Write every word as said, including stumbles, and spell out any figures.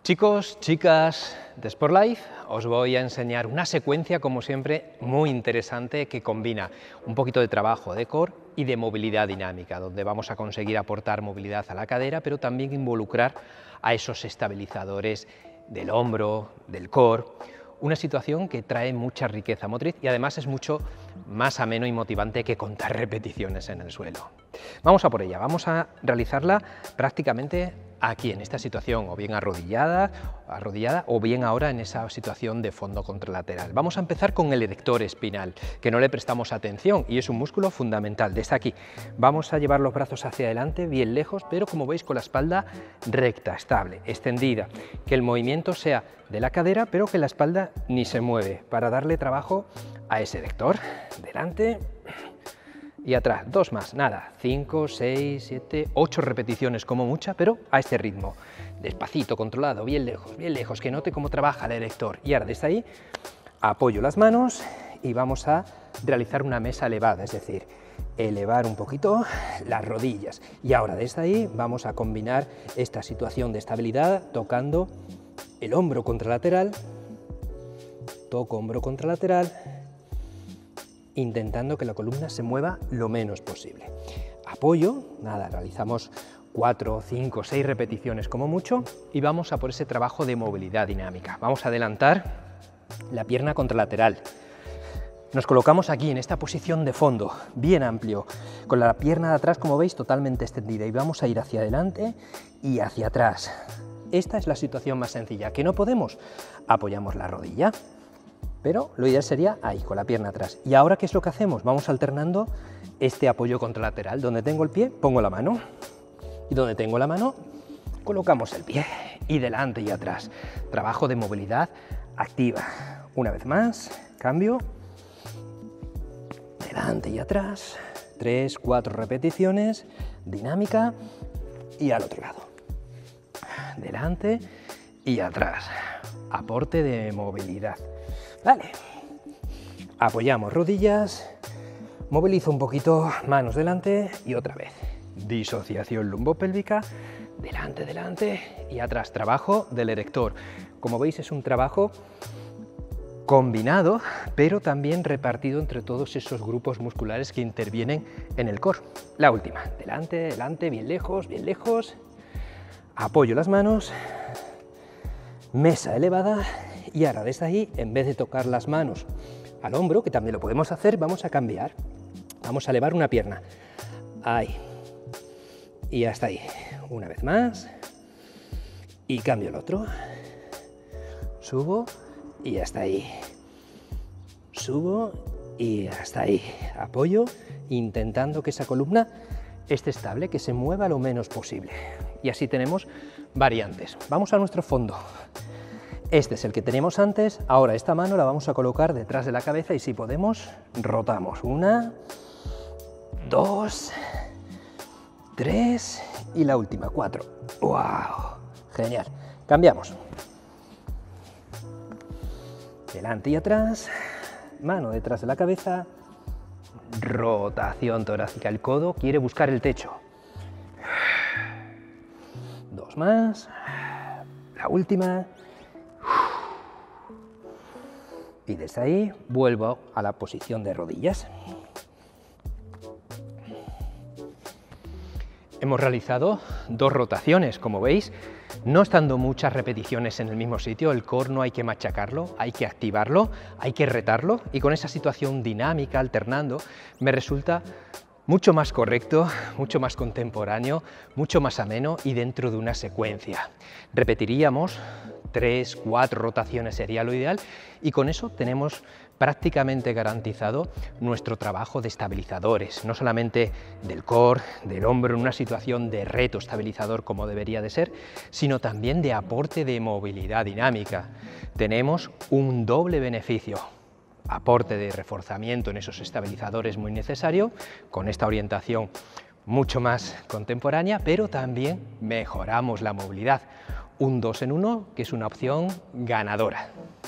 Chicos, chicas de SportLife, os voy a enseñar una secuencia, como siempre, muy interesante que combina un poquito de trabajo de core y de movilidad dinámica, donde vamos a conseguir aportar movilidad a la cadera, pero también involucrar a esos estabilizadores del hombro, del core, una situación que trae mucha riqueza motriz y además es mucho más ameno y motivante que contar repeticiones en el suelo. Vamos a por ella, vamos a realizarla prácticamente aquí, en esta situación, o bien arrodillada, arrodillada, o bien ahora en esa situación de fondo contralateral. Vamos a empezar con el erector espinal, que no le prestamos atención y es un músculo fundamental. Desde aquí vamos a llevar los brazos hacia adelante, bien lejos, pero como veis con la espalda recta, estable, extendida, que el movimiento sea de la cadera, pero que la espalda ni se mueve, para darle trabajo a ese erector. Delante y atrás, dos más, nada, cinco, seis, siete, ocho repeticiones como mucha, pero a este ritmo, despacito, controlado, bien lejos, bien lejos, que note cómo trabaja el erector. Y ahora desde ahí apoyo las manos y vamos a realizar una mesa elevada, es decir, elevar un poquito las rodillas. Y ahora desde ahí vamos a combinar esta situación de estabilidad tocando el hombro contralateral, toco hombro contralateral, intentando que la columna se mueva lo menos posible. Apoyo, nada, realizamos cuatro, cinco, seis repeticiones como mucho y vamos a por ese trabajo de movilidad dinámica. Vamos a adelantar la pierna contralateral. Nos colocamos aquí en esta posición de fondo, bien amplio, con la pierna de atrás, como veis, totalmente extendida y vamos a ir hacia adelante y hacia atrás. Esta es la situación más sencilla. ¿Que no podemos? Apoyamos la rodilla. Pero lo ideal sería ahí, con la pierna atrás. ¿Y ahora qué es lo que hacemos? Vamos alternando este apoyo contralateral. Donde tengo el pie, pongo la mano. Y donde tengo la mano, colocamos el pie. Y delante y atrás. Trabajo de movilidad activa. Una vez más, cambio. Delante y atrás. Tres, cuatro repeticiones. Dinámica. Y al otro lado. Delante y atrás. Aporte de movilidad. Vale, apoyamos rodillas, movilizo un poquito, manos delante y otra vez. Disociación lumbopélvica, delante, delante y atrás. Trabajo del erector. Como veis es un trabajo combinado, pero también repartido entre todos esos grupos musculares que intervienen en el core. La última, delante, delante, bien lejos, bien lejos. Apoyo las manos, mesa elevada. Y ahora desde ahí, en vez de tocar las manos al hombro, que también lo podemos hacer, vamos a cambiar. Vamos a elevar una pierna. Ahí. Y hasta ahí. Una vez más. Y cambio el otro. Subo y hasta ahí. Subo y hasta ahí. Apoyo, intentando que esa columna esté estable, que se mueva lo menos posible. Y así tenemos variantes. Vamos a nuestro fondo. Este es el que teníamos antes, ahora esta mano la vamos a colocar detrás de la cabeza y si podemos, rotamos. Una, dos, tres y la última, cuatro. ¡Wow! Genial. Cambiamos. Delante y atrás, mano detrás de la cabeza, rotación torácica. El codo quiere buscar el techo. Dos más, la última. Y desde ahí vuelvo a la posición de rodillas. Hemos realizado dos rotaciones, como veis, no estando muchas repeticiones en el mismo sitio. El core no hay que machacarlo, hay que activarlo, hay que retarlo y con esa situación dinámica, alternando, me resulta mucho más correcto, mucho más contemporáneo, mucho más ameno y dentro de una secuencia. Repetiríamos tres, cuatro rotaciones sería lo ideal y con eso tenemos prácticamente garantizado nuestro trabajo de estabilizadores, no solamente del core, del hombro en una situación de reto estabilizador como debería de ser, sino también de aporte de movilidad dinámica. Tenemos un doble beneficio. Aporte de reforzamiento en esos estabilizadores muy necesario, con esta orientación mucho más contemporánea, pero también mejoramos la movilidad. Un dos en uno, que es una opción ganadora.